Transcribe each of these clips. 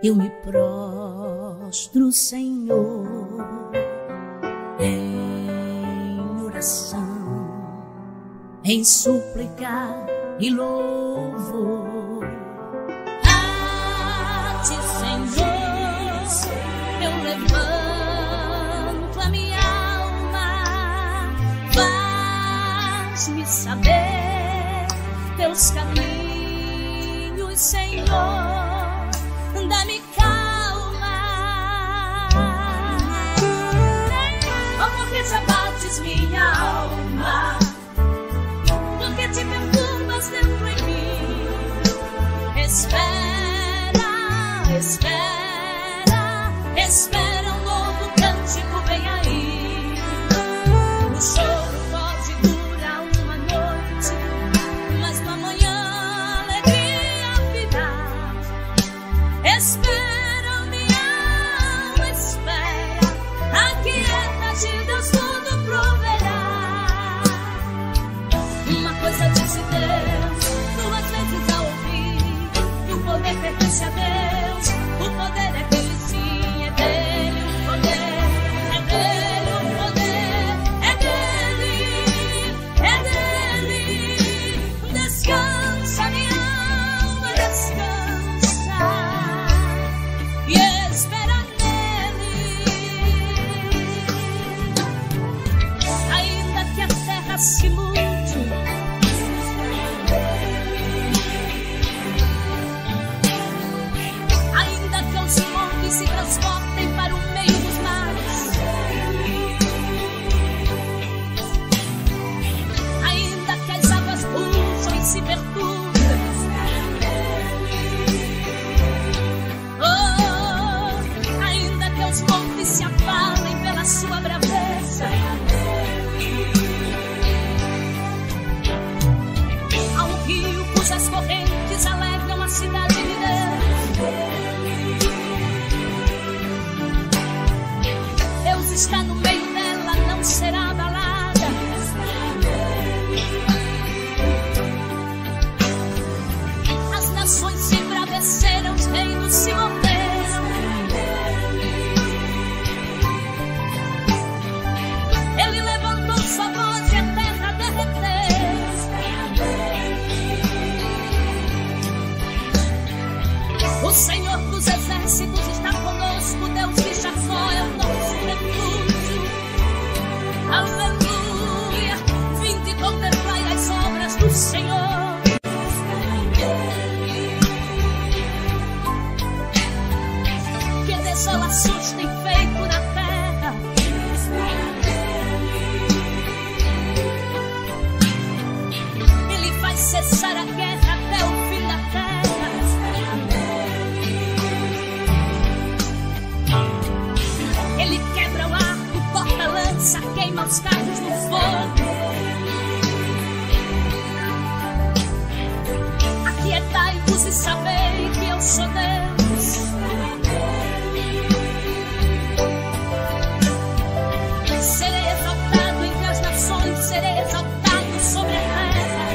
eu me prostro, Senhor, em oração, em súplica e louvor. A ti, Senhor, eu levanto a minha alma, faz-me saber teus caminhos, Senhor. Dá-me calma, oh, porque te abates minha alma, porque te perturbas dentro em mim. Espera, espera, espera, um novo cântico vem aí. O choro pode durar uma noite, mas na manhã a alegria virá. Espera, minha alma, espera, aquieta-te, Deus tudo proverá. Uma coisa disse Deus, duas vezes a ouvir, que o poder pertence a Deus, o poder é dele sim, é dele o poder, é dele o poder, é dele, é dele. Descansa, minha alma, descansa, e espera nele. Ainda que a terra se mude, ainda que os montes se transportem para o meio dos mares, ainda que as águas rujam e se perturbem, ainda que os montes se abalem pela sua braveza, há um rio cujas correntes alegram a cidade de Deus. Deus está no meio dela, não será abalada. As nações se embraveceram, os reinos se moveram. Ele levantou sua voz e a terra derreteu. O Senhor dos exércitos está conosco, Deus de Jacó é o nosso refúgio. Aleluia, vinde e contemplai as obras do Senhor. Que desolações tem feito na terra. Ele faz cessar a guerra até o fim da terra. Ele quebra o arco, corta a lança, queima os carros no fogo. Aquietai-vos e sabei que eu sou Deus. Serei exaltado entre as nações, serei exaltado sobre a terra.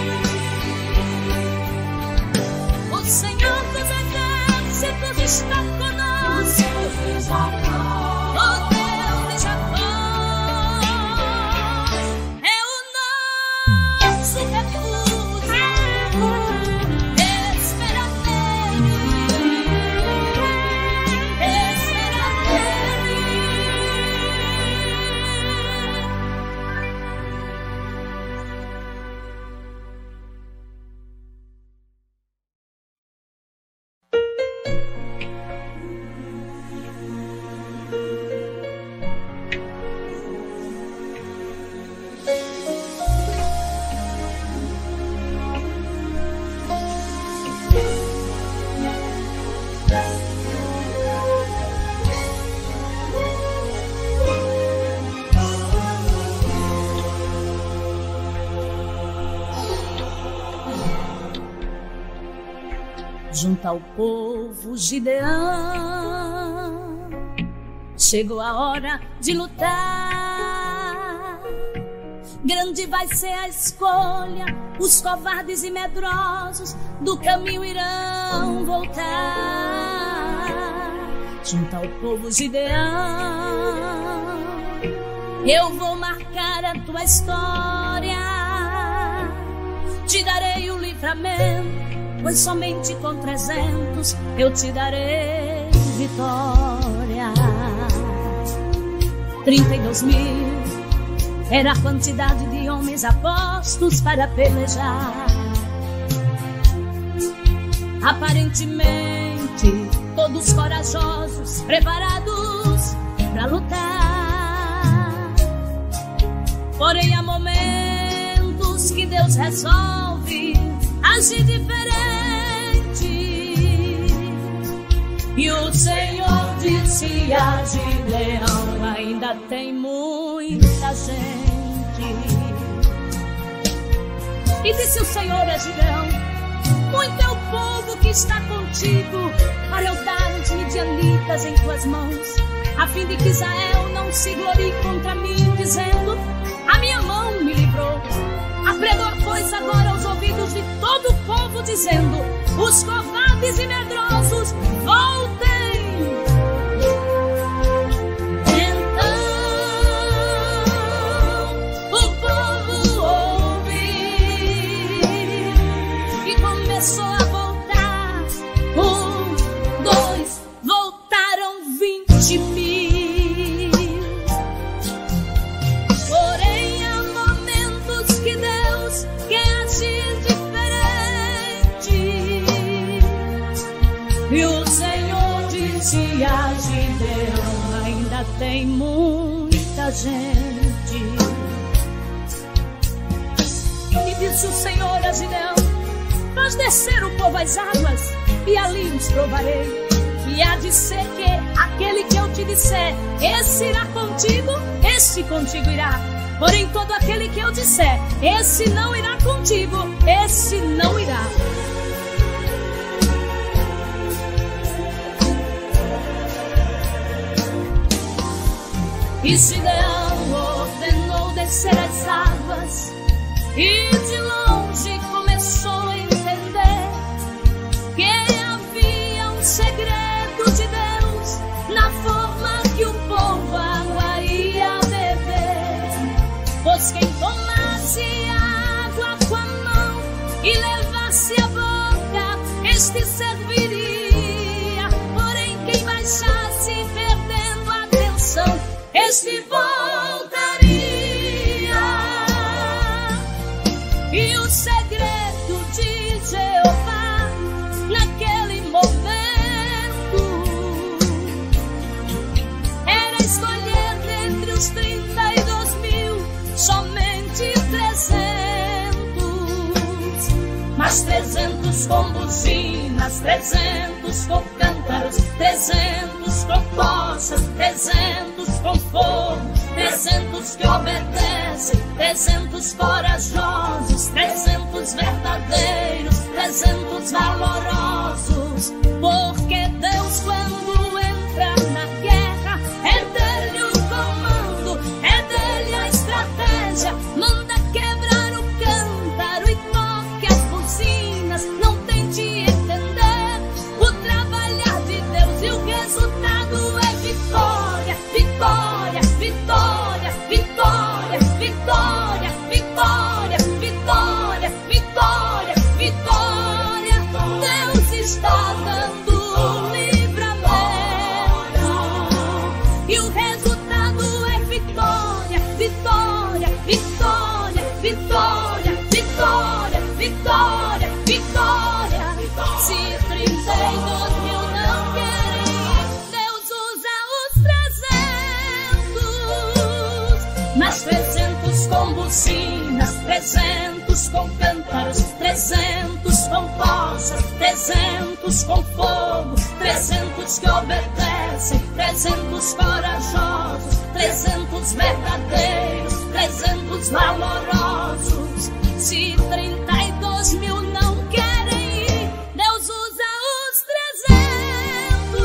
O Senhor dos exércitos está conosco. O Deus de Jacó é o nosso refúgio. Espera nele, espera nele. Junto ao povo Gideão, chegou a hora de lutar. Grande vai ser a escolha, os covardes e medrosos do caminho irão voltar. junto ao povo gideão. Eu vou marcar a tua história, te darei o livramento, pois somente com 300 eu te darei vitória. 32.000 era a quantidade de homens apostos para pelejar. Aparentemente todos corajosos, preparados para lutar. Porém há momentos que Deus resolve agir diferente. E o Senhor disse a Gideão: ainda tem muita gente. E disse o Senhor a Gideão: muito é o povo que está contigo, para eu dar os midianitas em tuas mãos, a fim de que Israel não se glorie contra mim, dizendo: a minha mão me livrou. Apregou, pois, agora aos ouvidos de todo o povo, dizendo: os covardes e medrosos, voltem. Então o povo ouviu e começou a voltar. 1, 2, voltaram 20.000. Porém há momentos que Deus quer agir diferente. E o Senhor disse a Gideão: ainda tem muita gente. E disse o Senhor a Gideão: faz descer o povo às águas, e ali os provarei. E há de ser que aquele que eu te disser, esse irá contigo, esse contigo irá. Porém todo aquele que eu disser, esse não irá contigo, esse não irá. E Gideão ordenou descer as águas, e de longe começou a entender que havia um segredo de Deus na forma que o povo água ia beber. Pois quem tomasse a água com a mão e levasse a boca, este serviria. Porém quem baixasse perdendo a atenção, este voltaria. E o segredo de Jeová naquele momento era escolher dentre os 32.000 somente 300. Mas 300 com buzinas, 300 com cântaros, 300 com tochas, 300 com fogo, 300 que obedecem, 300 corajosos, 300 verdadeiros, 300 valorosos. Porque Deus, quando entra na guerra, é dele o comando, é dele a estratégia. Manda quebrar o cântaro e toque as buzinas. Não tente entender o trabalhar de Deus, e o resultado é vitória, vitória, vitória, vitória, vitória, vitória, vitória, vitória, vitória. Deus está dando livramento, e o resultado é vitória, vitória, vitória, vitória, vitória, vitória, vitória. Se 32.000 não querem, Deus usa os 300. Mas 300 com buzinas, 300 com cântaros, 300 com tochas, 300 com fogo, 300 que obedecem, 300 corajosos, 300 verdadeiros, 300 valorosos. Se 32.000 não querem ir, Deus usa os 300.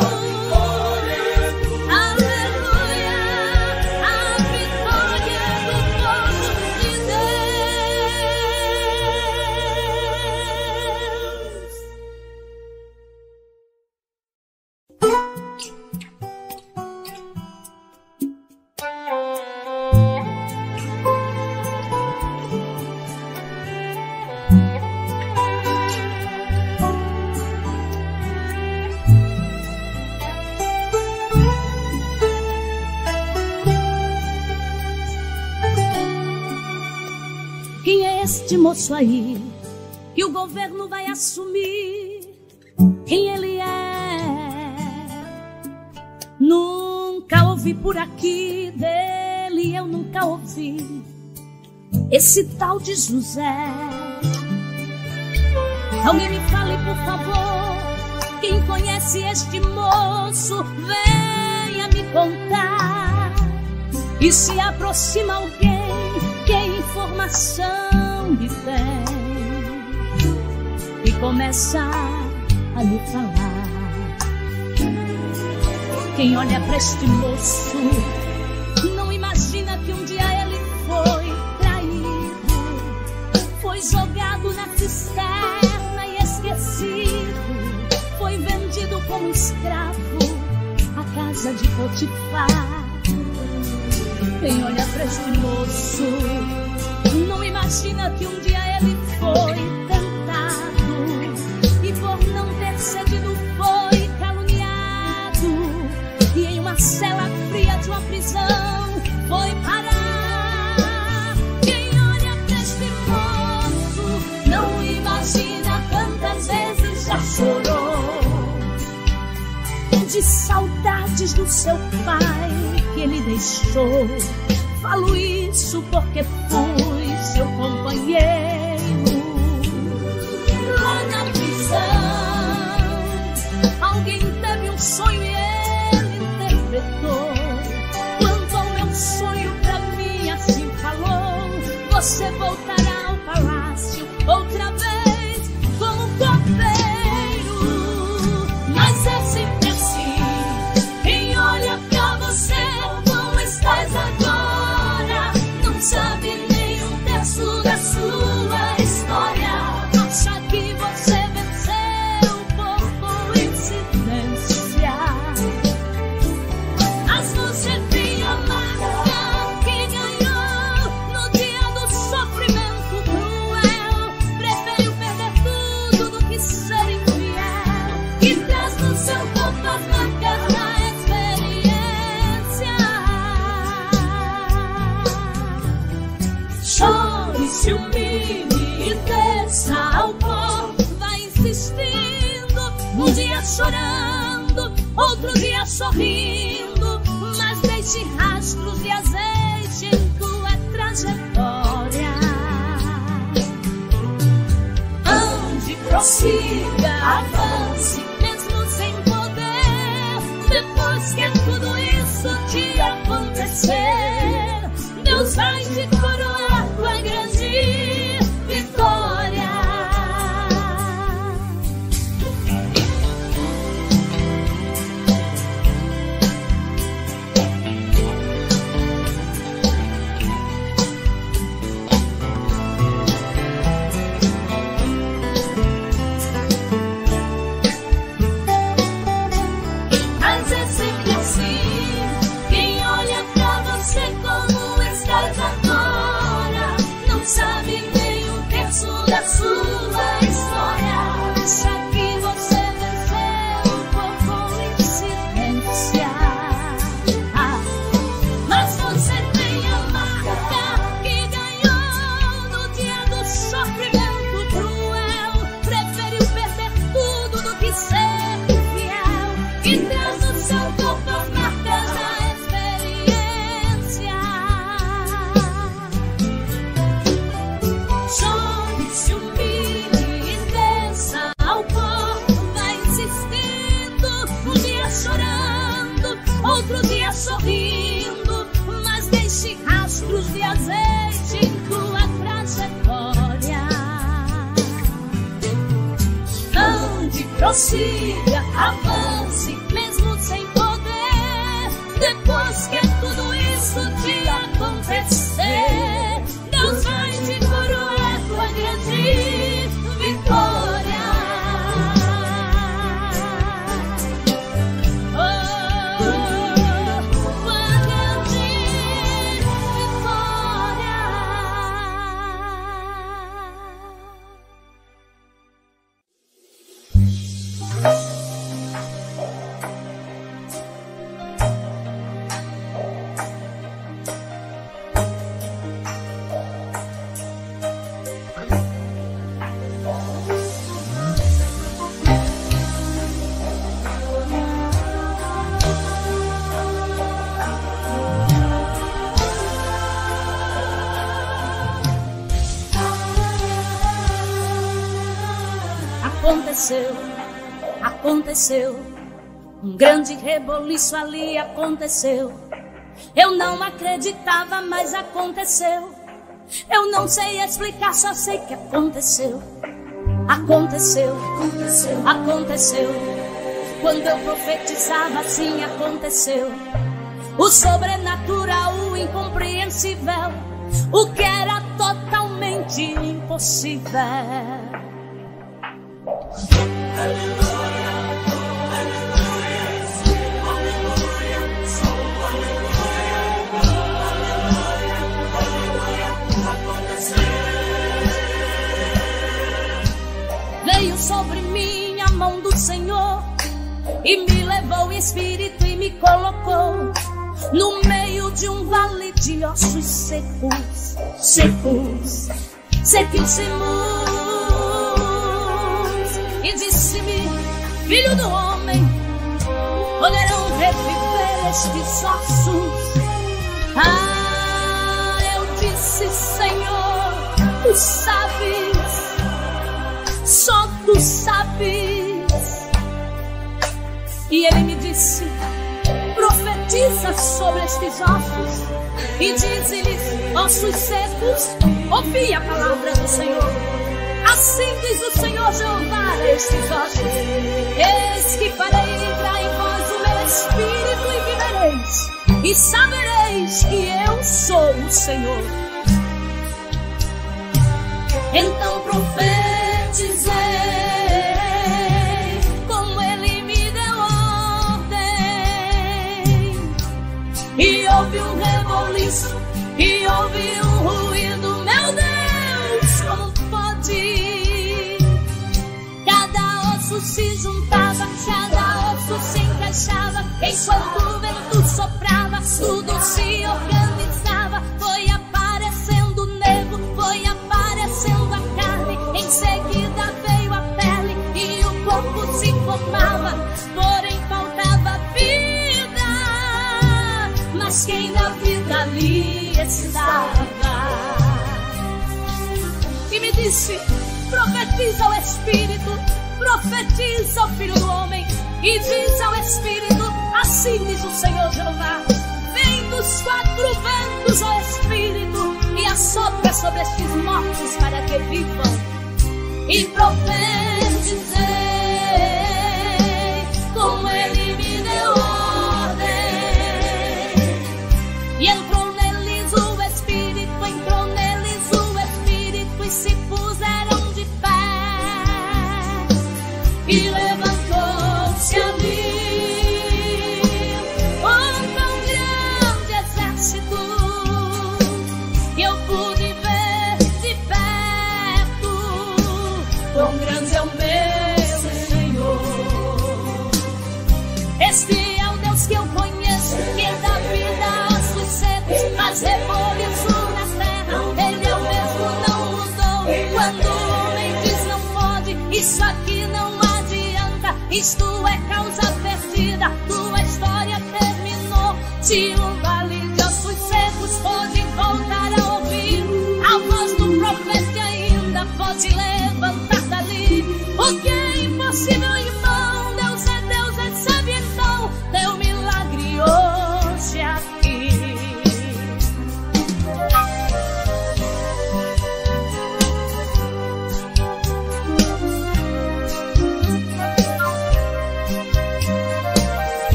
Aleluia, a vitória do povo de Deus. este moço aí, que o governo vai assumir quem ele é. Nunca ouvi por aqui dele, eu nunca ouvi esse tal de José. Alguém me fale, por favor, quem conhece este moço, venha me contar. E se aproxima alguém que informação me tem e começa a me falar. Quem olha para este moço não imagina que um dia ele foi traído, foi jogado na cisterna e esquecido, foi vendido como escravo à casa de Potifar. Quem olha para este moço não imagina que um dia ele foi tentado e por não ter cedido foi caluniado e em uma cela fria de uma prisão foi parar. Quem olha para este moço não imagina quantas vezes já chorou de saudades do seu pai que ele deixou. Falo isso porque fui seu companheiro lá na prisão. Alguém teve um sonho e ele interpretou. Quanto ao meu sonho, pra mim assim falou: você voltará ao palácio outra vez como copeiro. Mas é sempre assim, quem olha pra você como estás agora não sabe nem um terço da sua história. Acha que você venceu por coincidência, mas você tem a marca que ganhou no dia do sofrimento cruel. Preferiu perder tudo do que ser infiel e traz no seu corpo as marcas da experiência. Chore, se humilhe e desça ao pó. Vai insistindo, um dia chorando, outro dia sorrindo, mas deixe rastros de azeite em tua trajetória. Ande, prossiga, avance, mesmo sem poder. Depois que tudo isso te acontecer, Deus vai te coroar com a grande vitória. Mas é sempre assim, quem olha pra você como estás agora não sabe nem um terço da sua história. Acha que você venceu por coincidência, mas você tem a marca que ganhou no dia do sofrimento cruel. Preferiu perder tudo do que ser infiel e traz no seu corpo as marcas da experiência. Chore, se humilhe e desça ao pó. Vai insistindo, um dia chorando, outro dia sorrindo, mas deixe rastros de azeite em tua trajetória. Ande, prossiga, avance, mesmo sem poder. Depois que tudo isso te acontecer, Deus vai te coroar com a grande vitória. Oh, com a grande vitória. aconteceu, aconteceu. Um grande reboliço ali aconteceu. Eu não acreditava, mas aconteceu. Eu não sei explicar, só sei que aconteceu. Aconteceu, aconteceu, aconteceu. Quando eu profetizava, assim aconteceu. O sobrenatural, o incompreensível, o que era totalmente impossível. Veio sobre mim a mão do Senhor e me levou o Espírito e me colocou no meio de um vale de ossos secos, secos, sequíssimos. E disse-me: filho do homem, poderão reviver estes ossos? Ah, eu disse: Senhor, tu sabes, só tu sabes. E ele me disse: profetiza sobre estes ossos e diz-lhes: ossos secos, ouvi a palavra do Senhor. Assim diz o Senhor Jeová a estes ossos: eis que farei entrar em vós o meu espírito e vivereis, e sabereis que eu sou o Senhor. Então profetizei como ele me deu ordem, e houve um reboliço, e houve um ruído. Meu Deus, como pode? Cada osso se juntava, cada osso se encaixava, enquanto o vento soprava, tudo se organizava. Foi aparecendo o nervo, foi aparecendo a carne, em seguida veio a pele e o corpo se formava, porém faltava vida. Mas quem na vida ali estava? E me disse: profetiza ao Espírito, profetiza ao Filho do Homem, e diz ao Espírito: assim diz o Senhor Jeová, vem dos quatro ventos, ó Espírito, e assopra sobre estes mortos para que vivam. E profetizei como ele me deu ordem, e entrou neles o Espírito, entrou neles o Espírito, e se puseram de pé, e levantou-se ali um tão grande exército, e eu pude ver de perto quão grande é o meu Senhor. Este é o Deus que eu conheço, que dá vida aos secos, mas reboliço na terra. Ele é o mesmo, não mudou. Quando o homem diz não pode, isso aqui não adianta. Isto é causa perdida, tua história terminou. Se um vale de ossos secos pode voltar a ouvir a voz do profeta, ainda pode levantar dali. O que é impossível, irmão, Deus, recebe então teu milagre hoje aqui.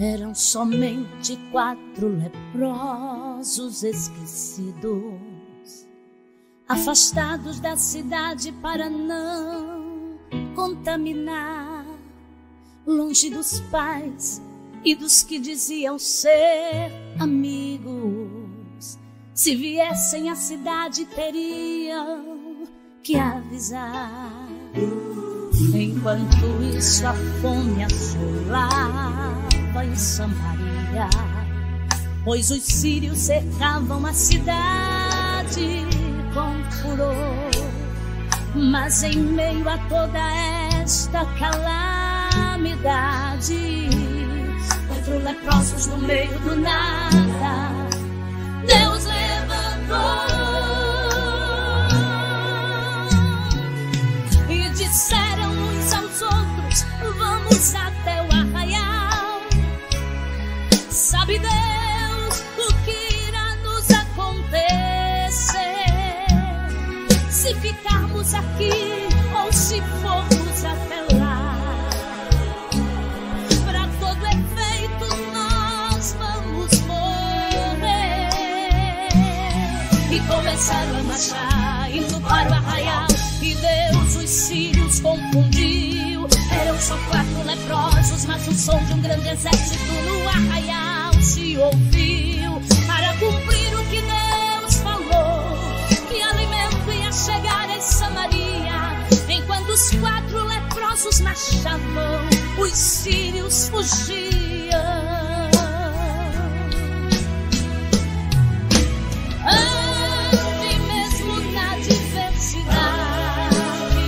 Eram somente 4 leprosos esquecidos, afastados da cidade para não contaminar, longe dos pais e dos que diziam ser amigos. Se viessem à cidade teriam que avisar. Enquanto isso a fome assolava em Samaria, pois os sírios cercavam a cidade com furor. Mas em meio a toda esta calamidade, 4 leprosos no meio do nada, Deus levantou e disseram uns aos outros: vamos até o arraial. Sabe Deus o que irá nos acontecer se ficarmos aqui ou se formos até lá. Para todo efeito nós vamos morrer. E começaram a marchar, indo para o arraial, e Deus os sírios confundiu. Eram só 4 leprosos, mas o som de um grande exército no arraial se ouviu. Para cumprir o que Deus falou, que alimento ia chegar em Samaria. Enquanto os 4 leprosos marchavam, os sírios fugiam. Ande mesmo na diversidade,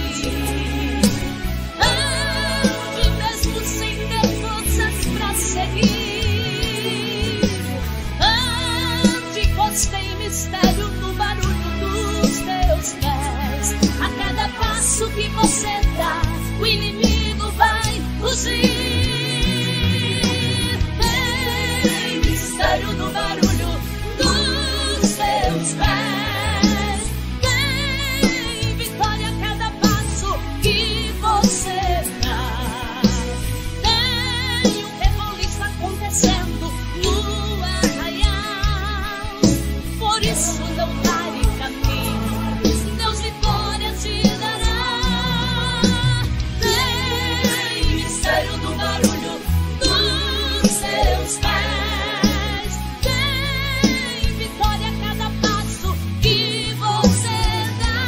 ande mesmo sem ter forças pra seguir, ande, pois tem mistério no barulho dos teus pés. A cada passo que você dá, o inimigo vai fugir. Tem mistério no barulho dos teus pés. Tem vitória a cada passo que você dá. Tem um reboliço acontecendo no arraial. Por isso não pare caminho, Deus vitória te dará. Tem mistério no barulho dos seus pés. Tem vitória a cada passo que você dá.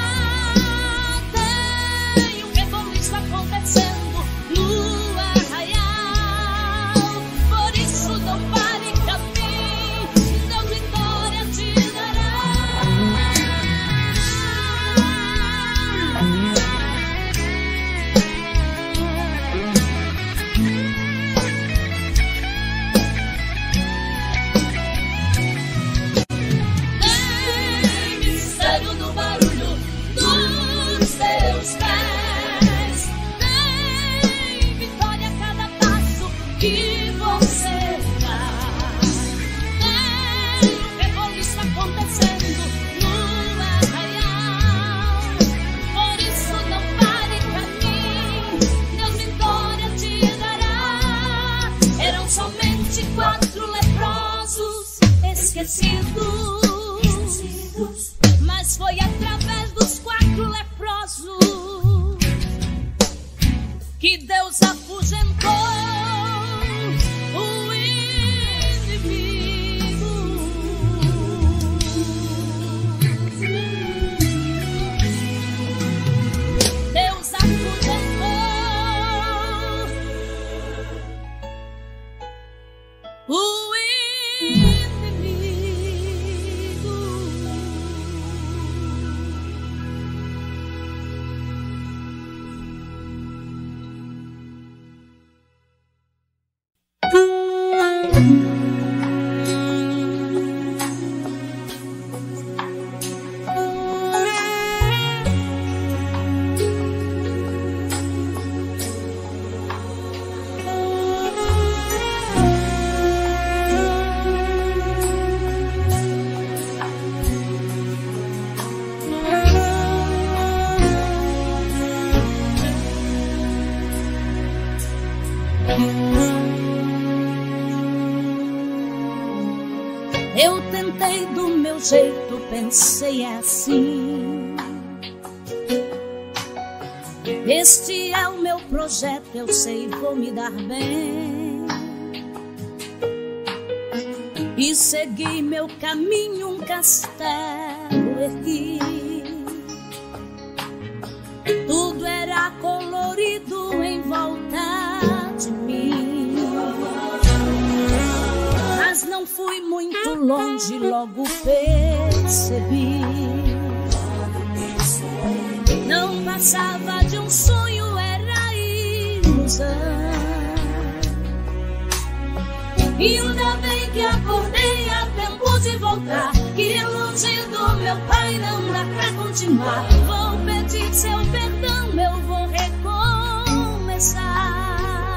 Tem um reboliço acontecendo no arraial. Por isso não pare caminho, Deus vitória te dará. Tem mistério no barulho dos teus pés. Tem vitória a cada passo que você dá. Tem um reboliço acontecendo no arraial. Por isso não pare caminho, Deus vitória te dará. Eram somente 4 leprosos esquecidos, mas foi através dos 4 leprosos que Deus afugentou o inimigo. Deus afugentou o inimigo. jeito pensei assim. Este é o meu projeto, eu sei, vou me dar bem. E segui meu caminho, um castelo ergui. Tudo era colorido em volta de mim. Mas não fui muito longe, logo percebi. Não passava de um sonho, era ilusão. E ainda bem que acordei a tempo de voltar. Que longe do meu pai não dá pra continuar. Vou pedir seu perdão, eu vou recomeçar.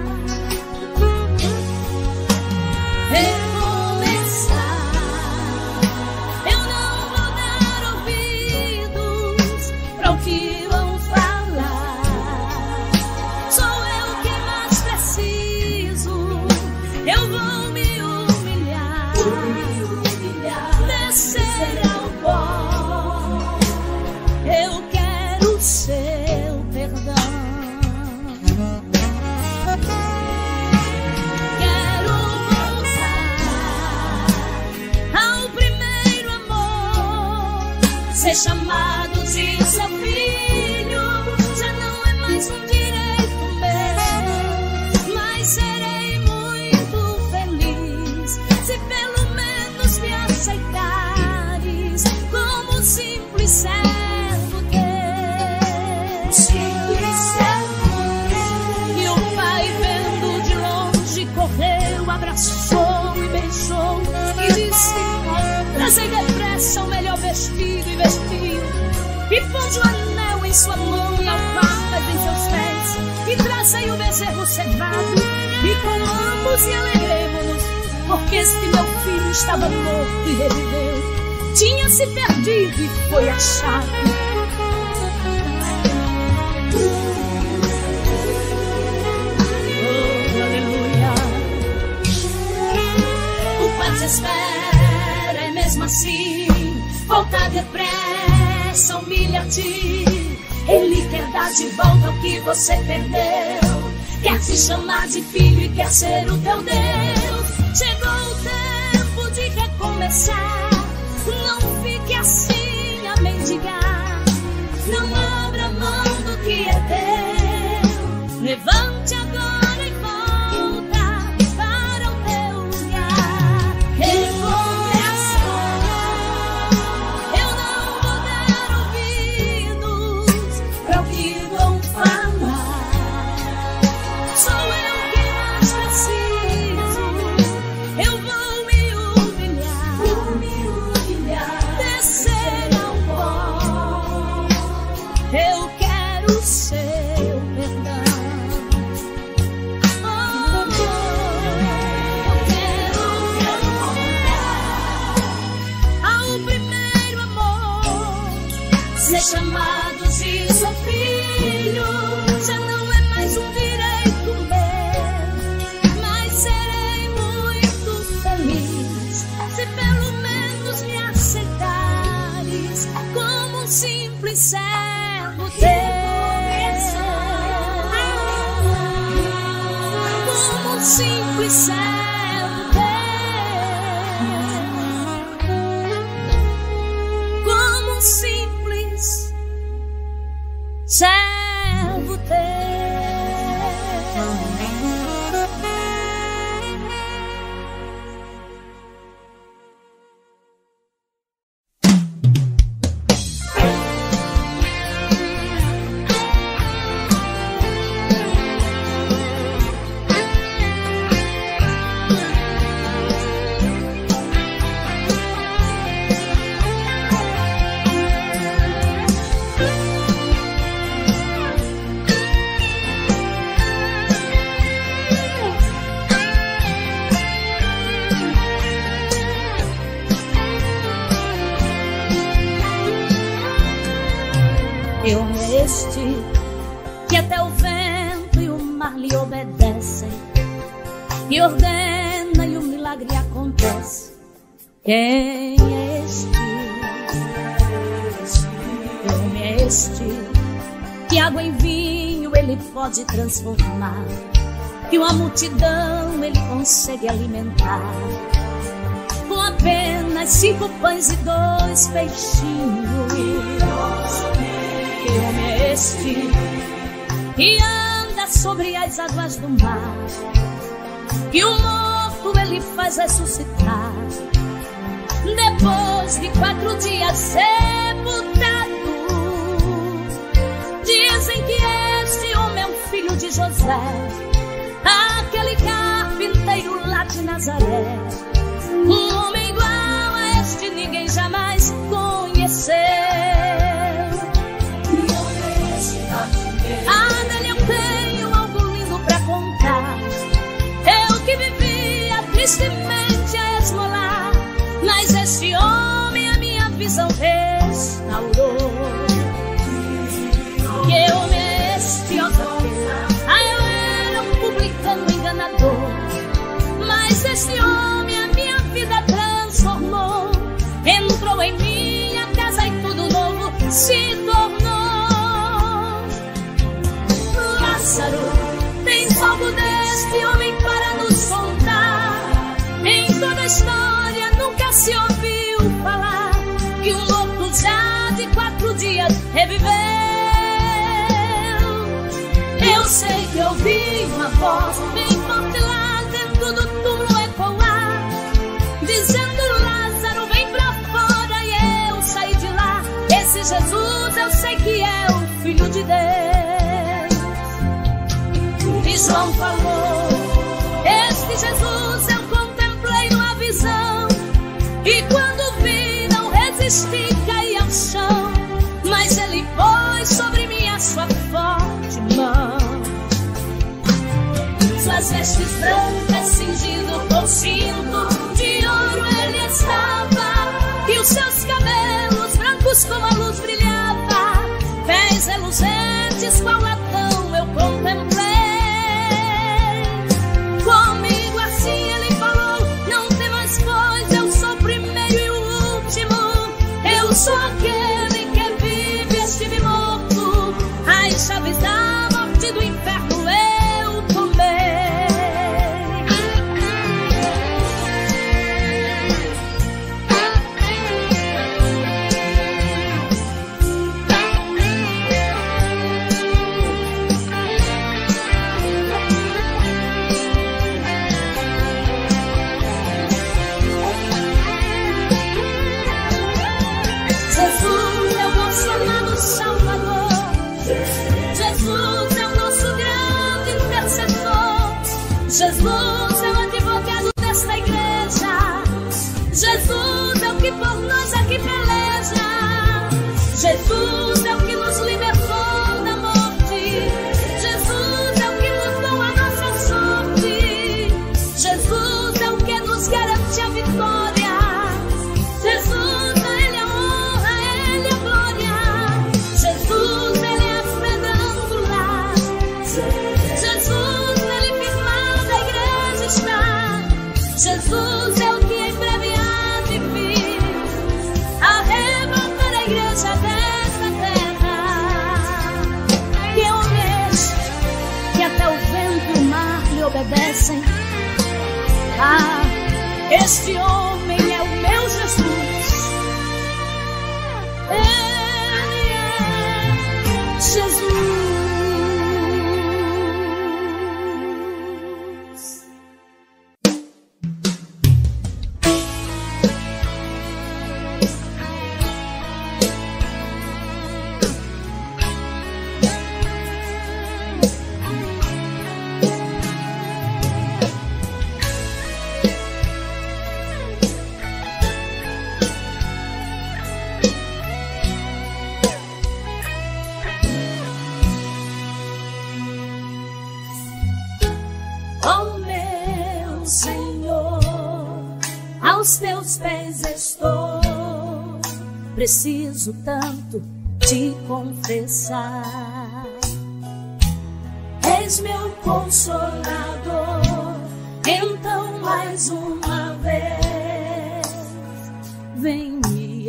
Recomeçar. Eu não vou dar ouvidos pra o que vão falar. Sou eu que mais preciso. Eu vou me humilhar, descer ao pó. Eu quero seu perdão. Quero voltar ao primeiro amor, ser chamado de seu filho. Já não é mais um direito meu, mas serei muito feliz se pelo menos me aceitares como um simples servo teu. Simples servo teu. E o pai, vendo de longe, correu, abraçou e beijou e disse: trazei depressa o melhor vestido e vestiu. E pôs o anel em sua mão e alpargas em seus pés. E trazei o bezerro cevado e comamos e alegremos-nos, porque este meu filho estava morto e reviveu. Tinha se perdido e foi achado. Oh, aleluia. O Pai te espera e mesmo assim volta depressa, humilha-te. Ele quer dar de volta o que você perdeu. Quer te chamar de filho e quer ser o teu Deus. Chegou o tempo de recomeçar. Não fique assim a mendigar. Não abra mão do que é teu. Levante agora e volta para o teu lugar. Recomeçar. Eu não vou dar ouvidos para o que vão falar. Sou eu que mais preciso. Eu vou me humilhar, descer ao pó. Eu quero seu perdão. Oh, eu quero voltar ao primeiro amor, ser chamado de seu filho. Já não é mais um direito meu, mas serei muito feliz se pelo menos me aceitares como um simples servo teu. Como um simples servo teu. Como um simples servo teu. Eu este que até o vento e o mar lhe obedecem, e ordena e o milagre acontece. Quem é este? Que homem é este? Que água em vinho ele pode transformar, que uma multidão ele consegue alimentar, com apenas 5 pães e 2 peixinhos. Que homem é este? Que anda sobre as águas do mar, que o morto ele faz ressuscitar, depois de 4 dias sepultado. Dizem que este homem é um filho de José, aquele carpinteiro lá de Nazaré. Um homem igual a este ninguém jamais conheceu. Ah, nele eu tenho algo lindo pra contar. Eu que vivia tristemente a esmolar, mas este homem a minha visão restaurou. Que homem é este, ó Deus? Ah, eu era um publicano enganador, mas este homem a minha vida transformou. Entrou em minha casa e tudo novo se tornou. Lázaro, tens algo deste homem para nos contar? Em toda a história nunca se ouviu falar que um morto já de 4 dias reviveu. Eu sei que ouvi uma voz bem forte lá dentro do túmulo ecoar, dizendo: Lázaro, vem pra fora. E eu saí de lá. Esse Jesus eu sei que é o Filho de Deus. E João falou: este Jesus eu contemplei numa visão, e quando vi não resisti, caí ao chão, mas ele pôs sobre mim a sua forte mão. Suas vestes brancas cingido com cinto de ouro ele estava, e os seus cabelos brancos como a luz brilhava, pés reluzentes qual latão eu contemplei. Comigo assim ele falou: não temas, pois eu sou o primeiro e o último. Eu sou aquele que vive, estive morto, as chaves da morte do inferno eu tomei. Jesus é o nosso amado Salvador, Jesus é o nosso grande intercessor, Jesus é o advogado desta igreja, Jesus é o que por nós aqui peleja, Jesus é o que nos libertou da morte, Jesus é o que mudou a nossa sorte, Jesus é o que nos garante a vitória, Jesus, ele é a honra, ele é a glória, Jesus, ele é as pedras do lar, Jesus, ele firmado a igreja está, Jesus é o que em breve há de vir, arrebatar a igreja desta terra. Que homem é este, que até o vento e o mar lhe obedecem? Ah, este homem é o meu Jesus, ele é Jesus. Oh meu Senhor, aos teus pés estou, preciso tanto te confessar. És meu consolador, então mais uma vez vem me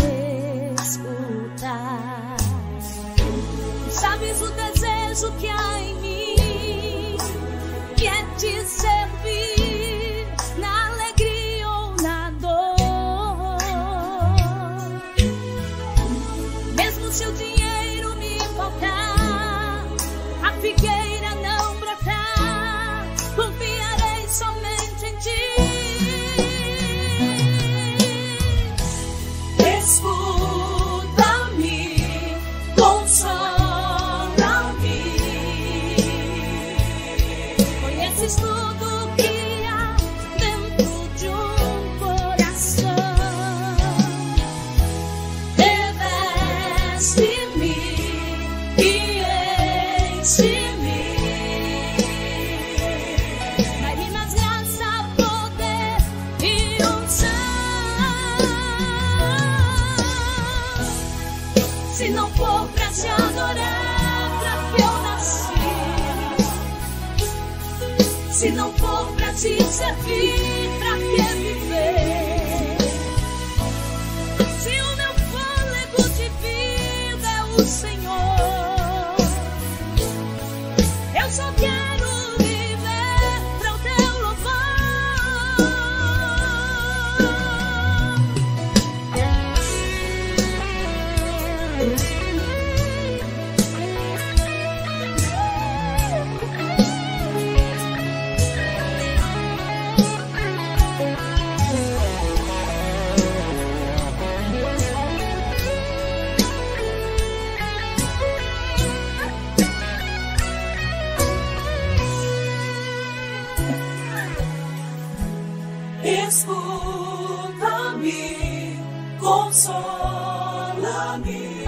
escutar. Sabes o desejo que há em mim, que é te servir na alegria ou na dor. Mesmo se o dinheiro me faltar, a figueira não brotar, confiarei somente em ti. Escuta-me, consola-me. Conheces tudo que há dentro de um coração. Reveste-me e enche-me. Dai-me mais graça, poder e unção. Se não for pra te adorar, pra que eu nasci? Se não for pra te servir, pra que viver? Se o meu fôlego de vida é o Senhor, eu só quero viver pra o teu louvor. Escuta-me, consola-me.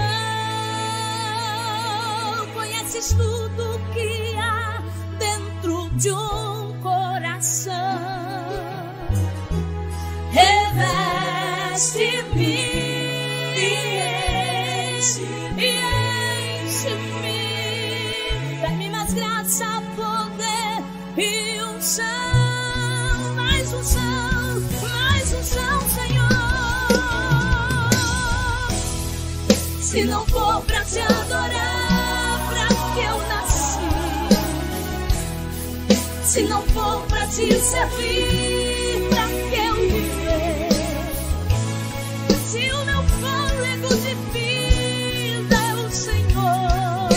Oh, conheces tudo que há dentro de um coração. Reveste-me e enche-me. Dai-me mais graça, poder e unção. Mais unção, Senhor. Se não for pra te adorar, pra que eu nasci? Se não for pra te servir, pra que eu viver? Se o meu fôlego de vida é o Senhor,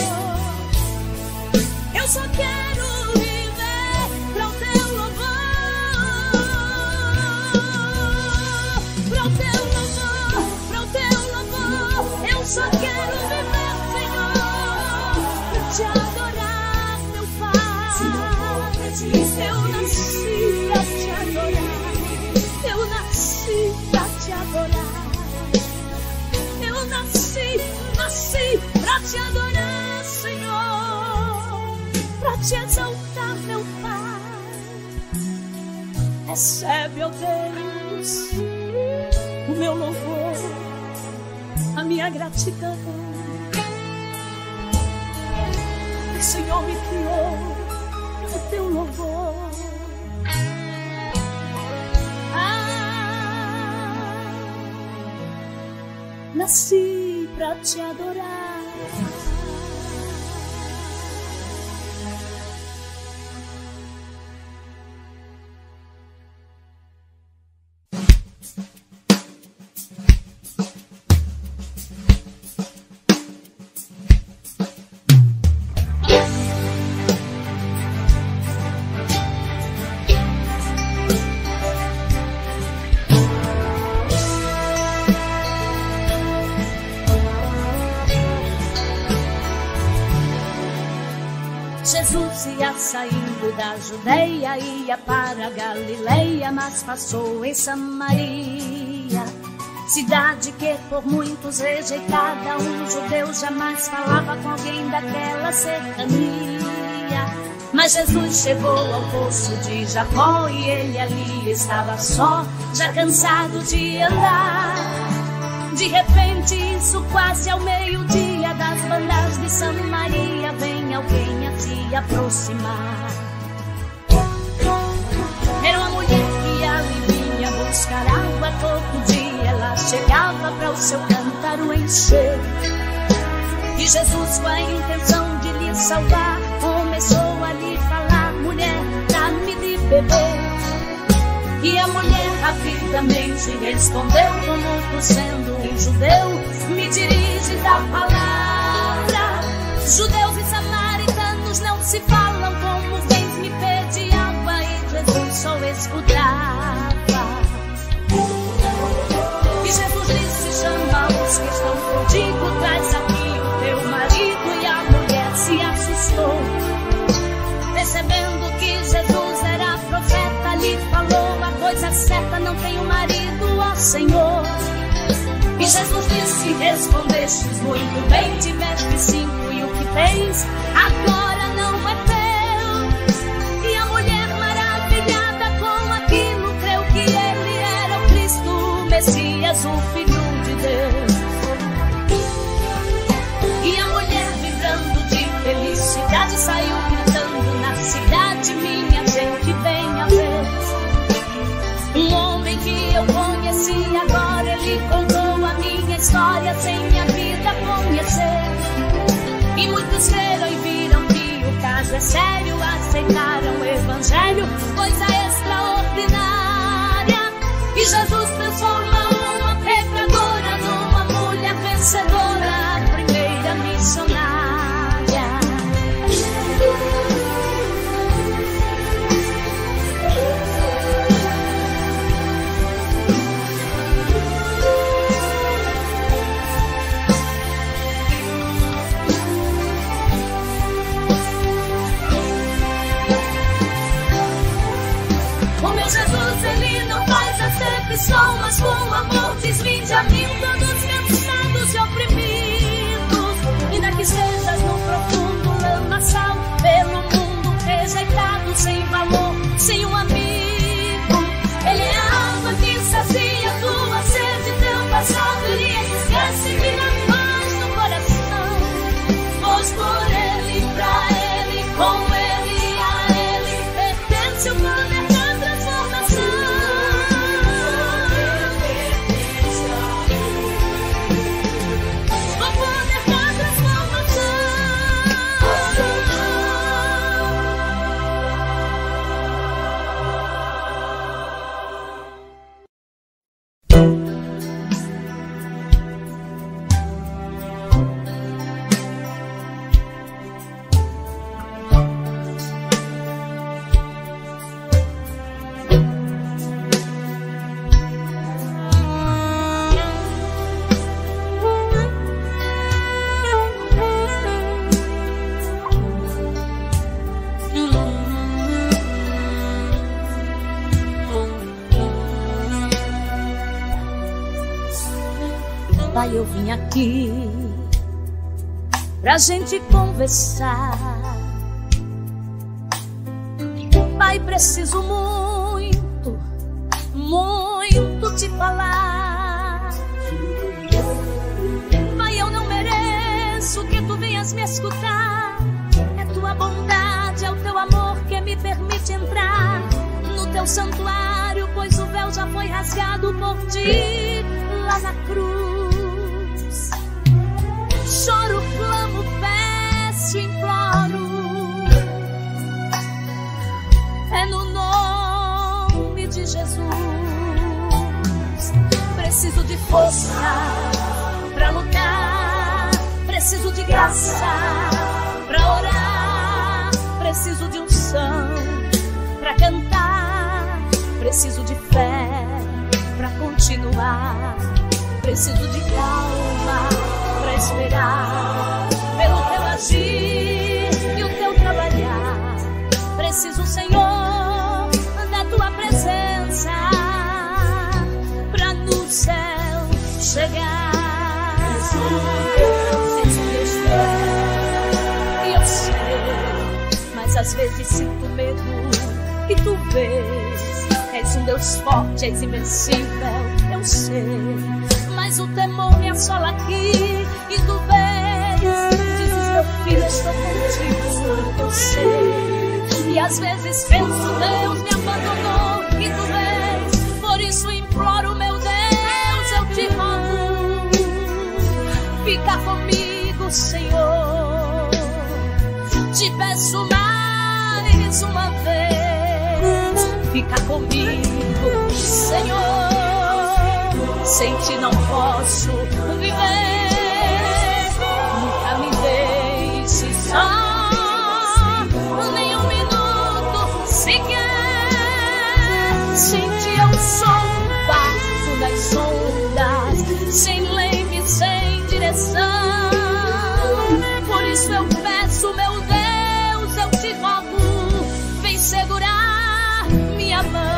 eu só quero viver pra o teu louvor. Pra o teu louvor, pra o teu louvor. Eu só quero viver, Senhor, pra te adorar, meu Pai. Eu nasci pra te adorar. Eu nasci pra te adorar. Eu nasci pra te adorar, Senhor, pra te exaltar, meu Pai. Recebe, ó Deus, o meu louvor, a minha gratidão. O Senhor me criou o teu louvor. Nasci pra te adorar. Jesus ia saindo da Judeia, ia para a Galileia, mas passou em Samaria, cidade que por muitos rejeitada. Um judeu jamais falava com alguém daquela cercania. Mas Jesus chegou ao poço de Jacó e ele ali estava só, já cansado de andar. De repente, isso quase ao meio-dia, das bandas de Samaria vem alguém a se aproximar. Era uma mulher que ali vinha buscar água todo dia. Ela chegava para o seu cântaro encher. E Jesus, com a intenção de lhe salvar, começou a lhe falar: mulher, dá-me de beber. E a mulher rapidamente respondeu, como tu sendo um judeu, me dirige da palavra. Judeus e samaritanos não se falam, como vens me pedir água? E Jesus só escutava. E Jesus disse: chama os que estão contigo, traz aqui o teu marido. E a mulher se assustou, percebendo que Jesus era profeta, lhe falou a coisa certa: não tenho marido, ó Senhor. E Jesus disse: respondestes muito bem, tiveste 5 e o que tens agora não é teu. E a mulher, maravilhada com aquilo, creu que ele era o Cristo, o Messias, o Filho de Deus. E a mulher, vibrando de felicidade, saiu gritando na cidade: minha gente, venha ver um homem que eu conheci agora. Ele contou a minha história sem minha vida conhecer. E muitos creram e viram que o caso é sério, aceitaram o evangelho, coisa extraordinária. E Jesus transforma uma pecadora numa mulher vencedora, a primeira missionária. Mas com amor diz: vinde a mim, todos cansados e oprimidos. Ainda que estejas no profundo lamaçal, pelo mundo rejeitado, sem valor, sem um amigo. Ele é a água que sacia tua sede, teu passado ele esquece, que na paz no coração. Pois por ele, pra ele, com ele e a ele pertence o poder da transformação. Pai, eu vim aqui pra gente conversar. Pai, preciso muito, muito te falar. Pai, eu não mereço que tu venhas me escutar. É tua bondade, é o teu amor que me permite entrar no teu santuário, pois o véu já foi rasgado por ti lá na cruz. Choro, clamo, peço, imploro. É no nome de Jesus. Preciso de força pra lutar. Preciso de graça pra orar. Preciso de unção pra cantar. Preciso de fé pra continuar. Preciso de calma pra esperar pelo teu agir e o teu trabalhar. Preciso, Senhor, da tua presença pra no céu chegar. E eu sei, mas às vezes sinto medo. E tu vês, és um Deus forte, és invencível, eu sei. Mas o temor me assola aqui. E tu vês, dizes: meu filho, estou contigo, eu sei. E às vezes penso: Deus me abandonou. E tu vês, por isso imploro, meu Deus, eu te rogo. Senhor. Te peço mais uma vez, fica comigo, Senhor. Sem ti não posso viver, nunca me deixe só, nem um minuto sequer. Sem ti eu sou um barco nas ondas, sem leme, sem direção. Por isso eu peço, meu Deus, eu te rogo, vem segurar minha mão.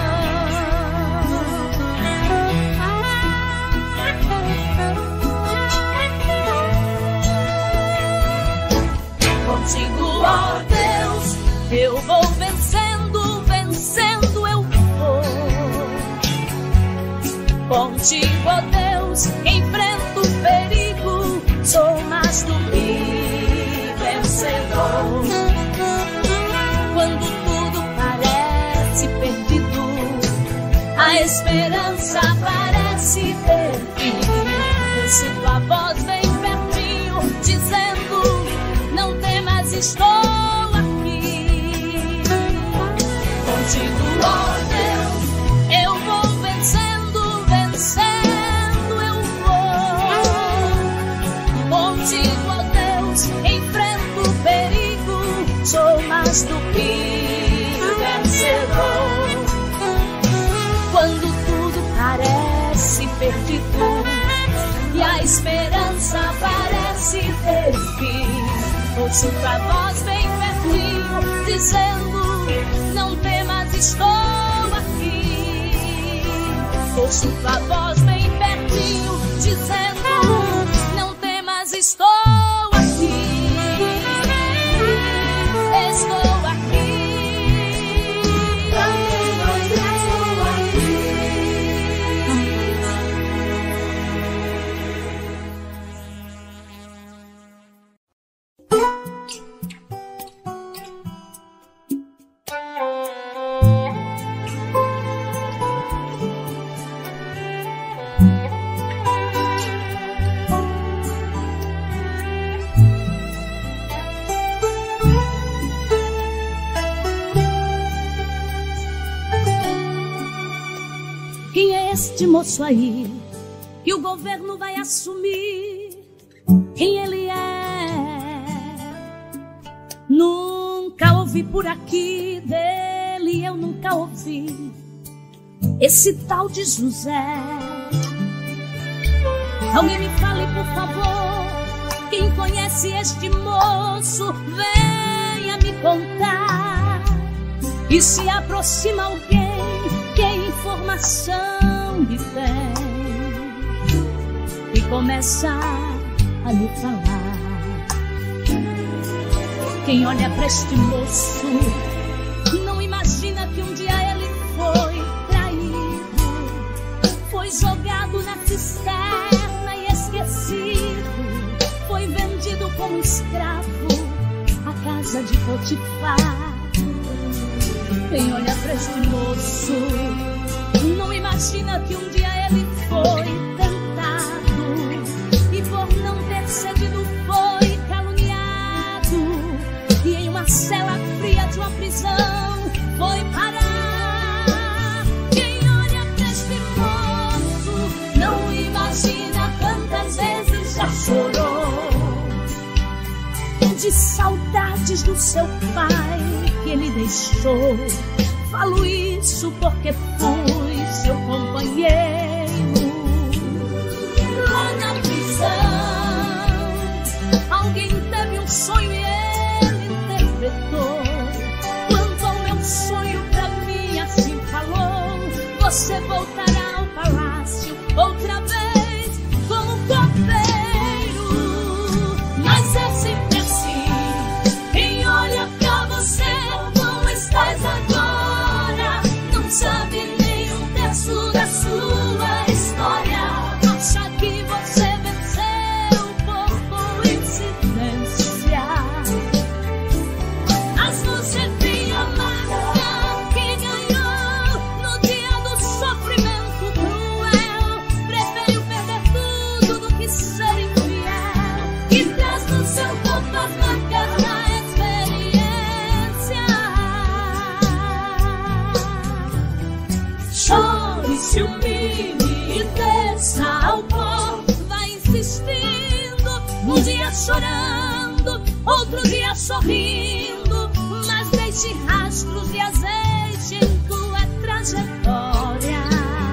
Contigo, ó Deus, eu vou vencendo, vencendo eu vou. Contigo, ó Deus, enfrento o perigo, sou mais do que vencedor. Quando tudo parece perdido, a esperança parece ter fim. Se tua voz vem pertinho, dizendo: não temas, estou aqui. Contigo, ó Deus, eu vou vencendo, vencendo eu vou. Contigo, ó Deus, enfrento o perigo, sou mais do que vencedor. Quando tudo parece perdido e a esperança parece ter fim, ouço tua voz bem pertinho, dizendo: não temas, estou aqui. Ouço tua voz bem pertinho, dizendo: não temas, estou aqui. Estou aqui. Este moço aí que o governo vai assumir, quem ele é? Nunca ouvi por aqui dele, eu nunca ouvi esse tal de José. Alguém me fale, por favor, quem conhece este moço, venha me contar. E se aproxima alguém, que informação lhe tem, e começa a lhe falar. Quem olha para este moço não imagina que um dia ele foi traído, foi jogado na cisterna e esquecido, foi vendido como escravo à casa de Potifar. Quem olha para este moço não imagina que um dia ele foi tentado e por não ter cedido foi caluniado, e em uma cela fria de uma prisão foi parar. Quem olha para este moço não imagina quantas vezes já chorou de saudades do seu pai que ele deixou. Falo isso porque fui seu companheiro lá na prisão. Alguém teve um sonho e ele interpretou. Quanto ao meu sonho, pra mim assim falou: você voltará ao palácio outra vez como copeiro. Mas é sempre assim, quem olha pra você como estás agora não sabe nem um terço da sua história. Acha que você venceu por coincidência. chorando, outro dia sorrindo, mas deixe rastros de azeite em tua trajetória.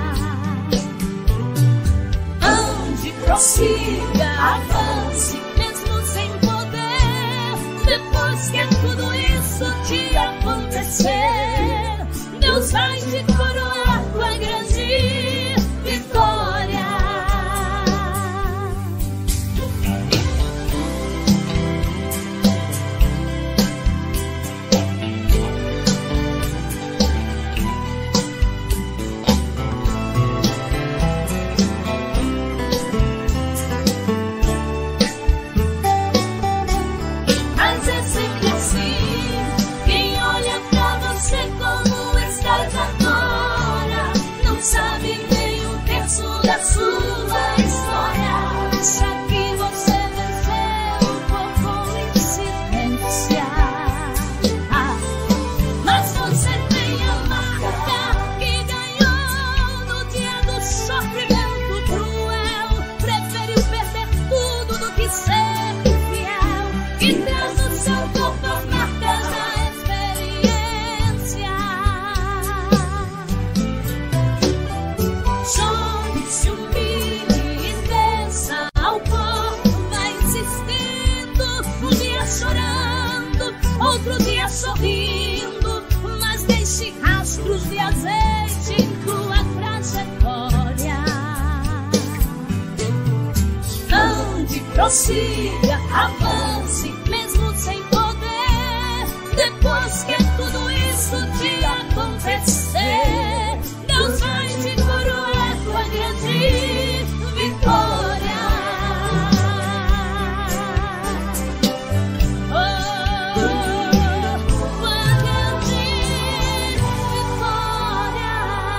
Ande, prossiga, avance, mesmo sem poder. Depois que tudo isso te acontecer, Deus vai te coroar com a grande vitória. Mas é sempre assim, quem olha pra você como estás agora não sabe nem um terço da sua história. Acha que você venceu por coincidência, mas você tem a marca que ganhou no dia do sofrimento cruel. Preferiu perder tudo do que ser fiel, e traz no seu corpo as marcas da experiência. Chore, se humilhe e desça ao corpo, vai insistindo. Um dia chorando, outro dia sorrindo, mas deixe rastros de azeite em tua trajetória. Ande, prossiga, avance, mesmo sem poder. Depois que tudo isso te acontecer, Deus vai te coroar com a grande vitória. Com a grande vitória.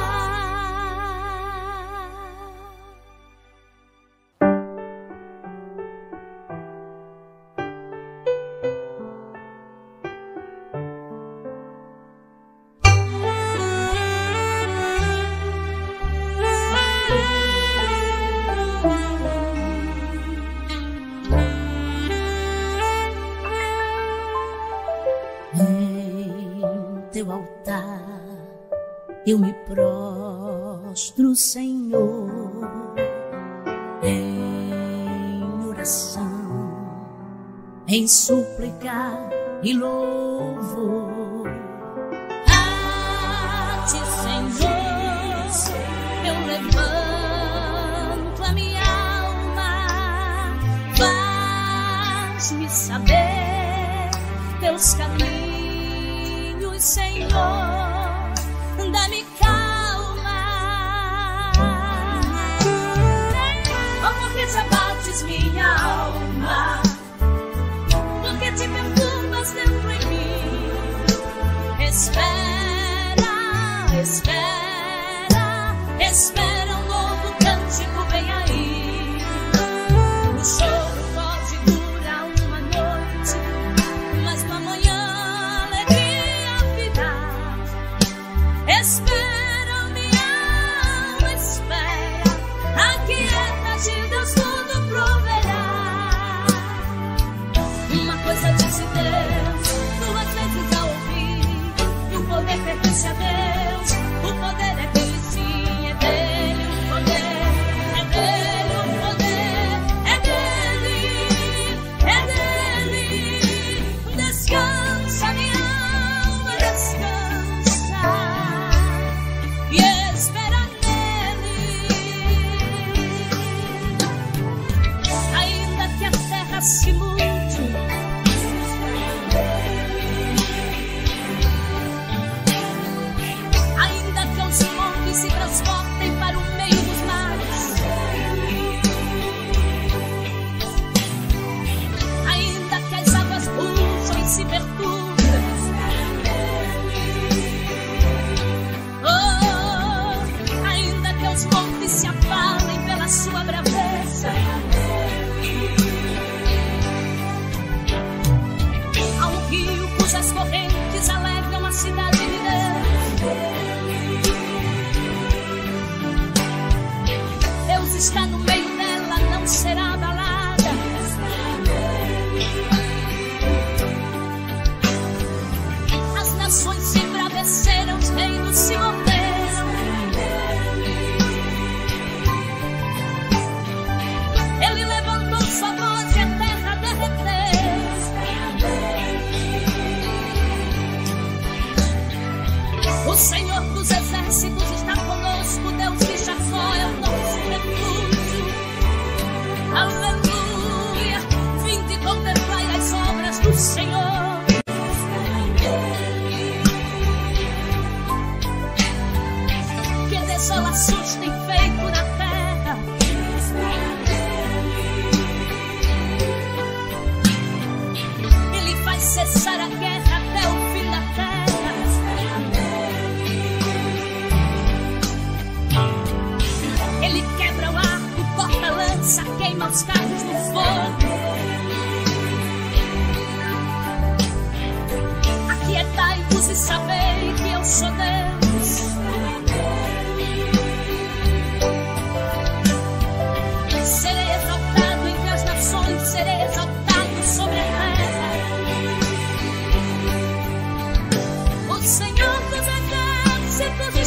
Em teu altar eu me prostro, Senhor, em oração, em súplica e louvor. A ti, Senhor, eu levanto a minha alma. Faz-me saber teus caminhos, Senhor. Dá-me calma, oh, porque te abates minha alma, porque te perturbas dentro em mim. Espera, espera, espera, um novo cântico vem aí. O choro pode durar uma noite, mas no amanhã a alegria virá.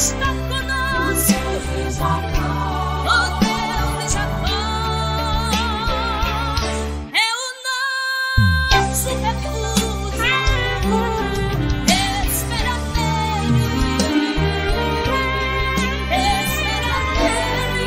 está conosco, o Deus de Jacó é o nosso refúgio. Espera nele, espera nele.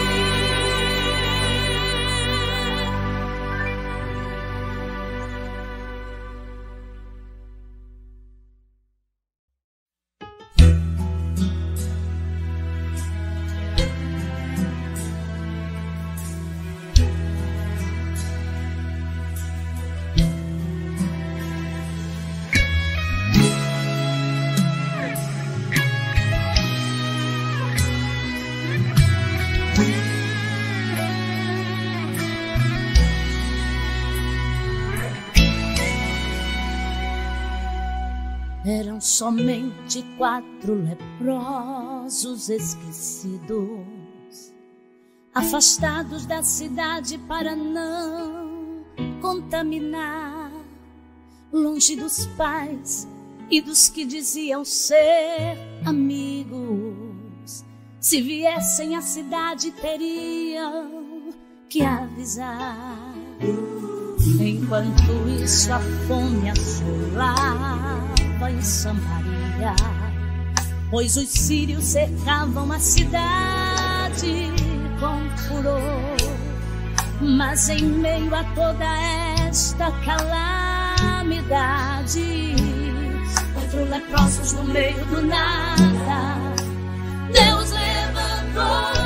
Eram somente 4 leprosos esquecidos, afastados da cidade para não contaminar, longe dos pais e dos que diziam ser amigos. Se viessem à cidade teriam que avisar. Enquanto isso a fome assolava em Samaria, pois os sírios cercavam a cidade com furor. Mas em meio a toda esta calamidade, 4 leprosos no meio do nada, Deus levantou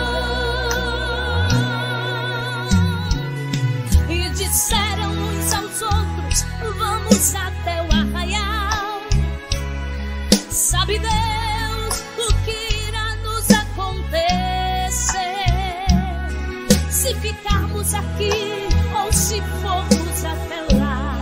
e disseram uns aos outros: vamos até o arraial. Sabe Deus o que irá nos acontecer se ficarmos aqui ou se formos até lá.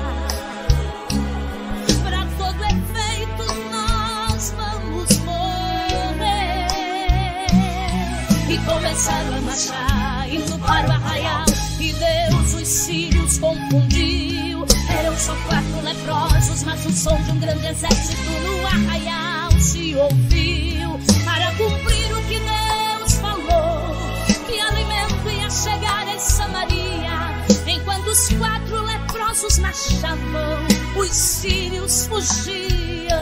Para todo efeito nós vamos morrer. E começaram a marchar, indo para o arraial, e Deus os sírios confundiu. Eram só 4 leprosos, mas o som de um grande exército no arraial se ouviu. Para cumprir o que Deus falou, que alimento ia chegar em Samaria. Enquanto os 4 leprosos marchavam, os sírios fugiam.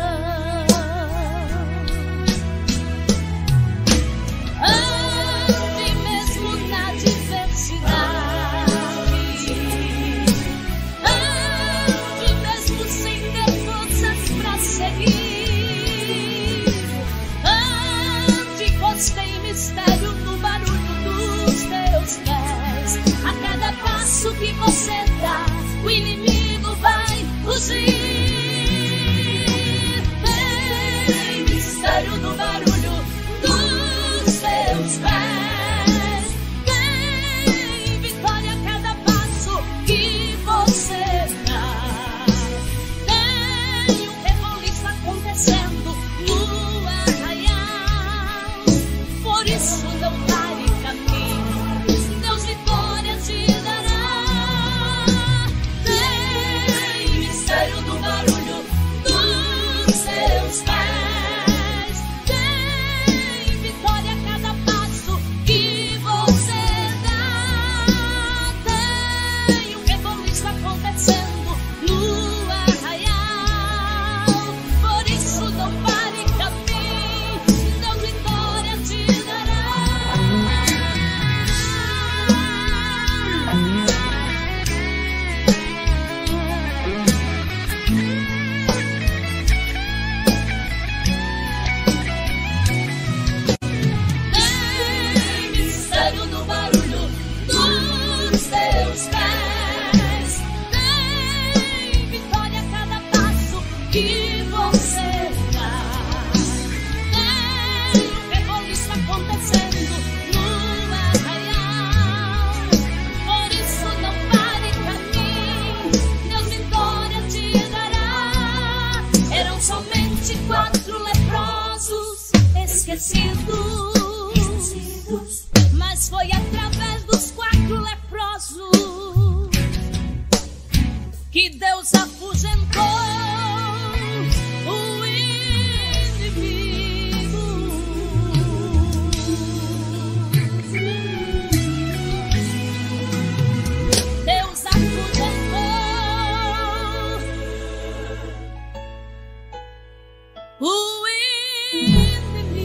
Ande mesmo na diversidade, ande mesmo sem ter forças pra seguir, ande costa em mistério no barulho dos teus pés. A cada passo que você dá, o inimigo vai fugir. Tem mistério no barulho dos teus pés. Tem vitória a cada passo que você dá. Tem um reboliço acontecendo no arraial. Por isso não pare caminho, Deus vitória te dará. Tem mistério no barulho dos seus pés. Tem vitória a cada passo que você dá. Tem um reboliço acontecendo no arraial. Por isso não pare caminho, Deus vitória te dará. Tem mistério no barulho dos teus pés. Tem vitória a cada passo que você dá. Tem um reboliço acontecendo no arraial. Por isso não pare caminho, Deus vitória te dará. Eram somente 4 leprosos esquecidos, mas foi através dos 4 leprosos que Deus afugentou o inimigo. o inimigo.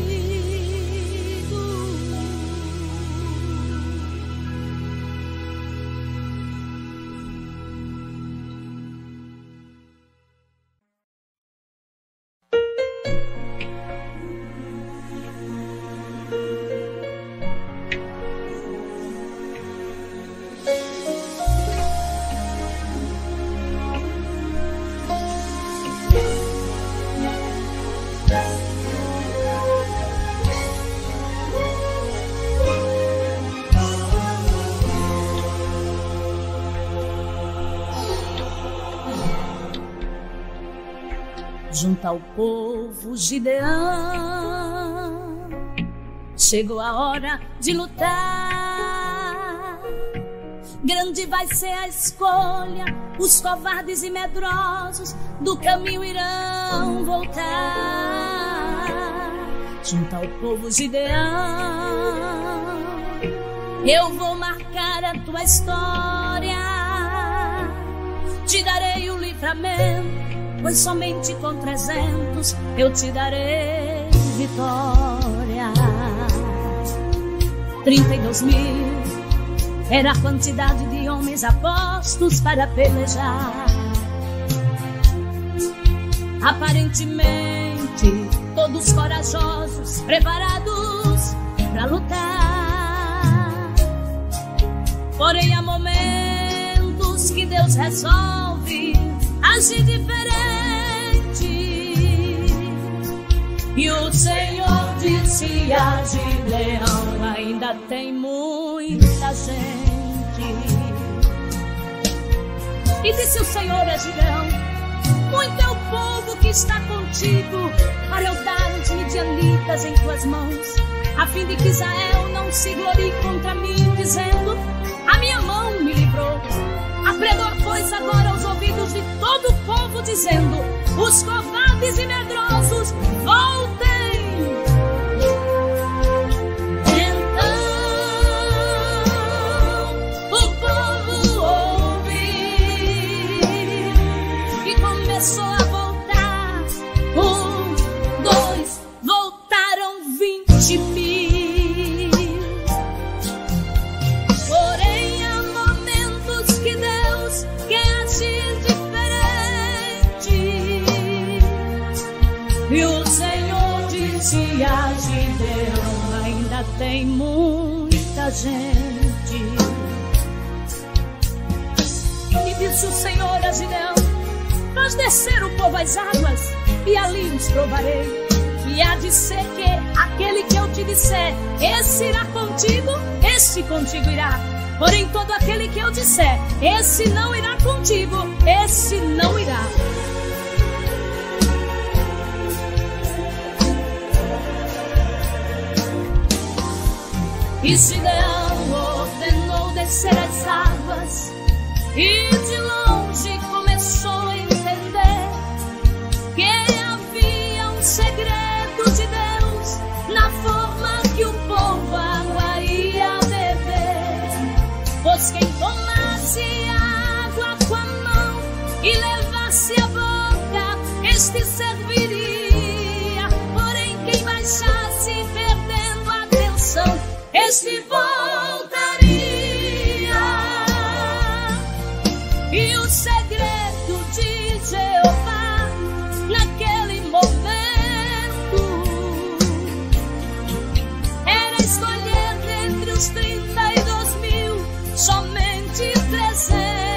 Junto ao povo Gideão, chegou a hora de lutar. Grande vai ser a escolha, os covardes e medrosos do caminho irão voltar. Junto ao povo Gideão, eu vou marcar a tua história, te darei o livramento, pois somente com 300 eu te darei vitória. 32.000 era a quantidade de homens apostos para pelejar. Aparentemente todos corajosos, preparados para lutar. Porém há momentos que Deus resolve agir diferente. E o Senhor disse a Gideão: ainda tem muita gente. E disse o Senhor a Gideão: muito é o povo que está contigo, para eu dar os midianitas em tuas mãos, a fim de que Israel não se glorie contra mim, dizendo: a minha mão me livrou. Apregoa, pois, agora aos ouvidos de todo o povo, dizendo: os covardes e medrosos voltem. Então o povo ouviu e começou a voltar. 1, 2, voltaram 20.000. E o Senhor disse a Gideão: ainda tem muita gente. E disse o Senhor a Gideão: faz descer o povo às águas, e ali os provarei. E há de ser que aquele que eu te disser, esse irá contigo, esse contigo irá. Porém todo aquele que eu disser, esse não irá contigo, esse não irá. E Gideão ordenou descer as águas, e de longe começou a entender que havia um segredo de Deus na forma que o povo água ia beber. Pois quem tomasse a água com a mão e levasse a boca, este serviria. Porém quem baixasse perdendo a atenção, este voltaria. E o segredo de Jeová naquele momento era escolher dentre os 32.000 somente 300.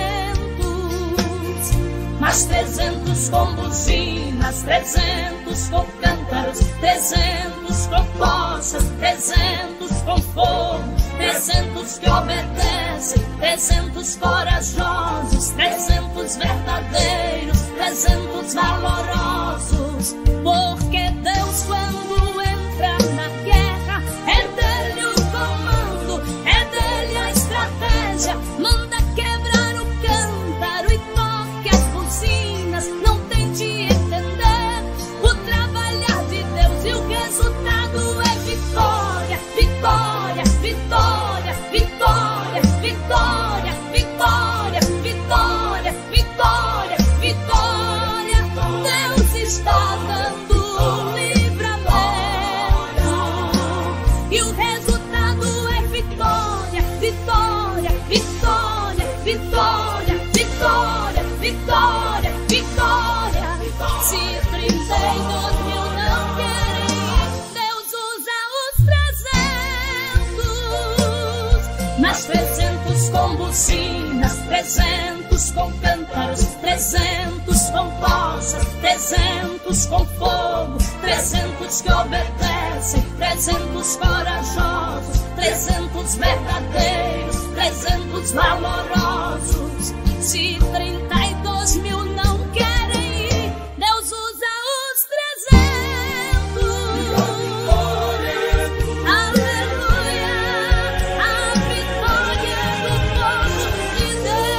Mas 300 com buzinas, 300 com cântaros, 300 com tochas, 300 com fogo, 300 que obedecem, 300 corajosos, 300 verdadeiros, 300 valorosos. Porque Deus, quando entra na guerra, é dele o comando, é dele a estratégia. Manda quebrar o cântaro e toque as buzinas. Não tente entender o trabalhar de Deus, e o resultado é vitória, vitória, vitória, vitória, vitória, vitória, vitória, vitória, vitória. Deus está dando 32 mil não querem ir, Deus usa os 300. Mas 300 com buzinas, 300 com cântaros, 300 com tochas, 300 com fogo, 300 que obedecem, 300 corajosos, 300 verdadeiros, 300 valorosos. Se 32 mil não querem ir, Deus usa os 300. Aleluia, a vitória do povo de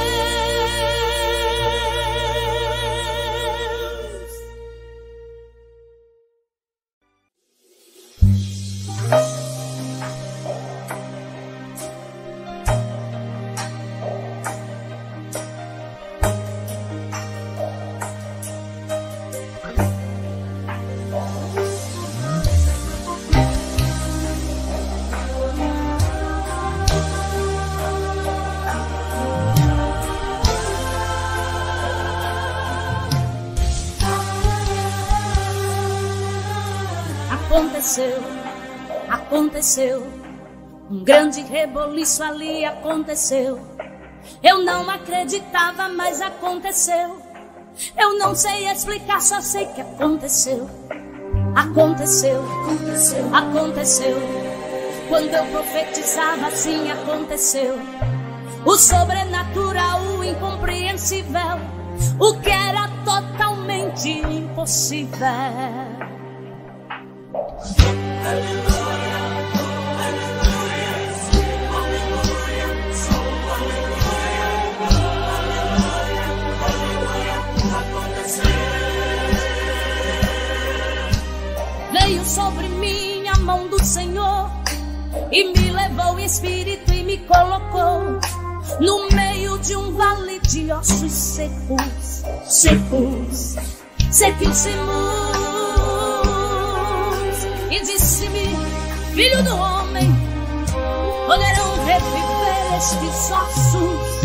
Aconteceu, um grande reboliço ali aconteceu. Eu não acreditava, mas aconteceu. Eu não sei explicar, só sei que aconteceu. Aconteceu. Quando eu profetizava, assim aconteceu. O sobrenatural, o incompreensível, o que era totalmente impossível. Veio sobre mim a mão do Senhor e me levou o Espírito e me colocou no meio de um vale de ossos sequíssimos, e disse-me: filho do homem, poderão reviver estes ossos?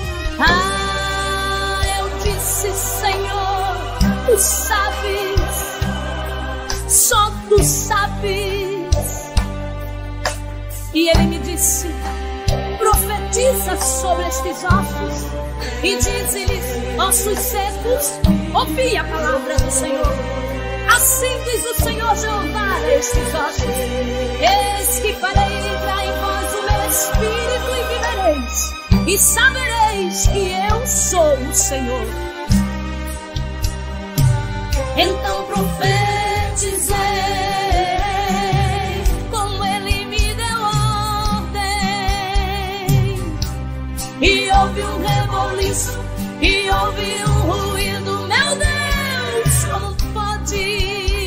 Eu disse: Senhor, tu sabes, só tu sabes. E ele me disse: profetiza sobre estes ossos e diz-lhes: ossos secos, ouvi a palavra do Senhor. Assim diz o Senhor Jeová a estes ossos: eis que farei entrar em vós o meu espírito e vivereis, e sabereis que eu sou o Senhor. Então profetizei, como ele me deu ordem, e houve um reboliço, e houve um ruído. Meu Deus, como pode?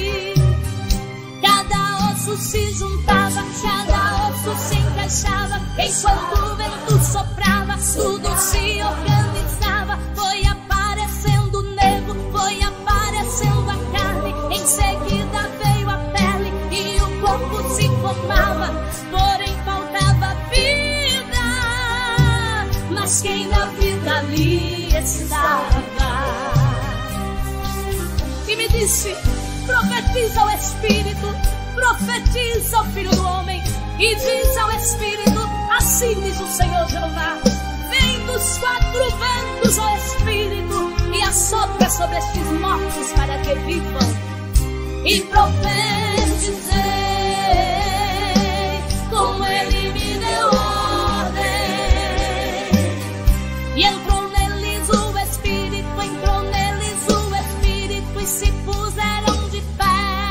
Cada osso se juntava, cada osso se encaixava, enquanto o vento soprava, tudo se organizava. Foi aparecendo o nervo, foi aparecendo a carne, em seguida veio a pele e o corpo se formava, porém faltava vida. Mas quem na vida ali estava? E me disse: profetiza ao Espírito, profetiza ao Filho do Homem, e diz ao Espírito: assim diz o Senhor Jeová, vem dos 4 ventos, ó Espírito, e assopra sobre estes mortos para que vivam. E profetizei, como ele me deu ordem, e entrou neles o Espírito, e se puseram de pé,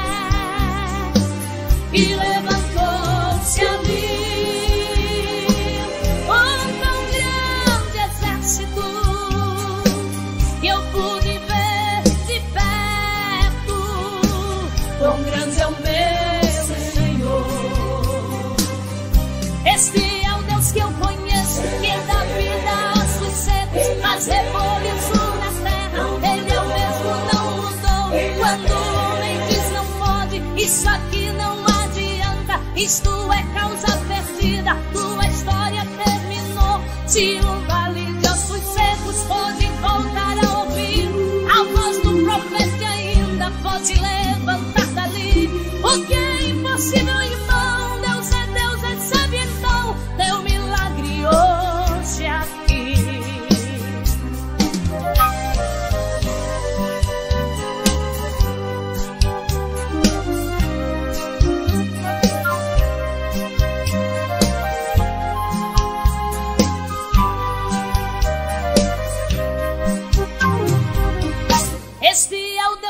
e levantou-se ali um tão grande exército que eu pude ver de perto. Quão grande é o meu Senhor! Este é o Deus que eu conheço, que dá vida aos secos, faz reboliço na terra. Ele é o mesmo, não mudou. Quando o homem diz não pode, isso aqui não adianta. Isto é causa perdida, tua história terminou. Se um vale de ossos secos pode voltar a ouvir a voz do profeta, ainda pode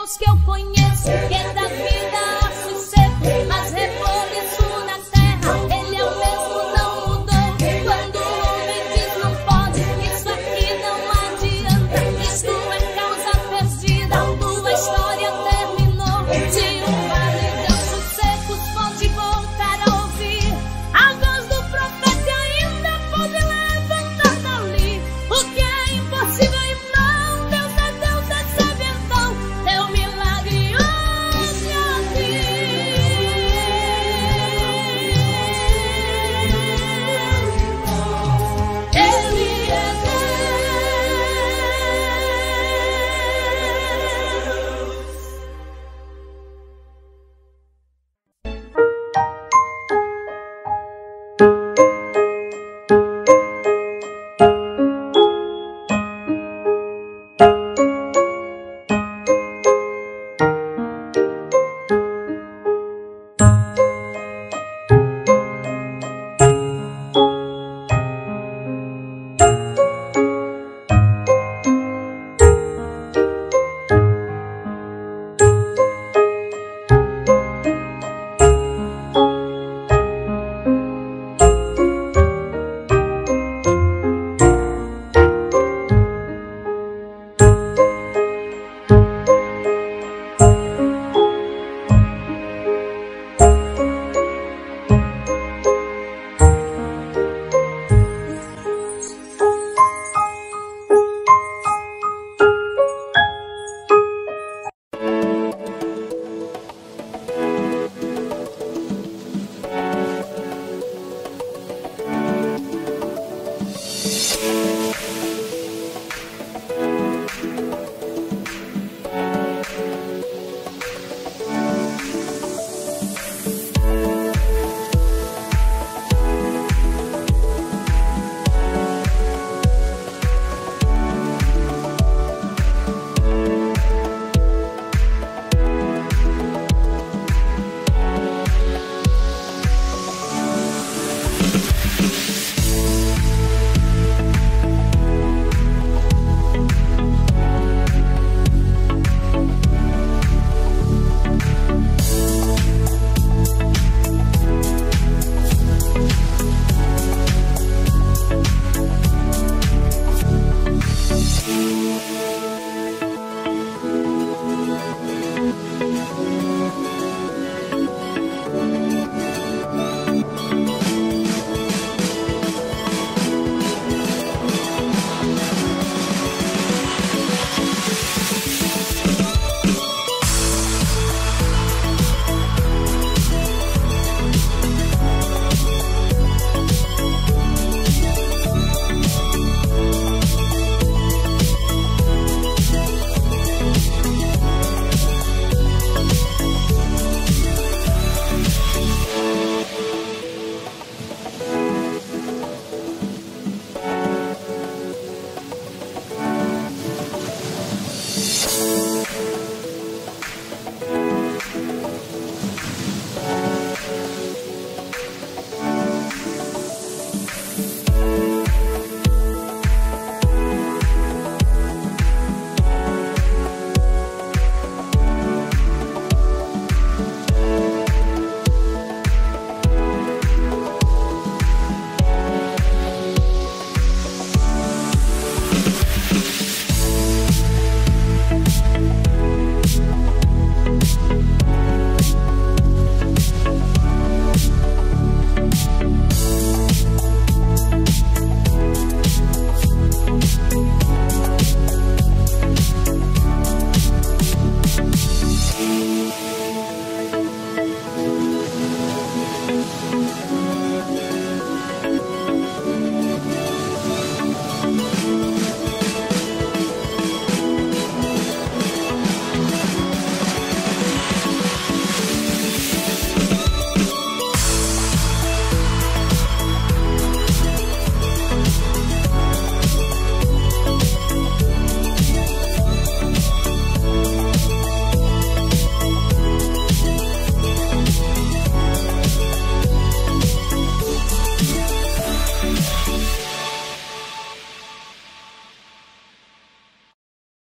Deus que eu conheço, que da vida acho seco, mas reboliço na terra. Ele é o mesmo, não mudou. Quando o homem diz não pode, isso aqui não adianta. Isto é causa perdida, tua história terminou. De um vale de ossos secos pode voltar a ouvir a voz do profeta e ainda pode levantar dali. O que é impossível, irmão, Deus é Deus, recebe então teu milagre hoje aqui. Ele é Deus.